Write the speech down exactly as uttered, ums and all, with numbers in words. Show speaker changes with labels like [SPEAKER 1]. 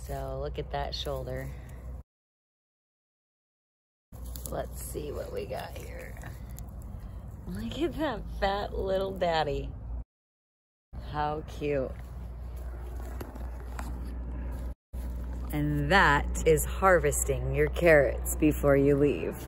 [SPEAKER 1] So look at that shoulder. Let's see what we got here. Look at that fat little daddy. How cute. And that is harvesting your carrots before you leave.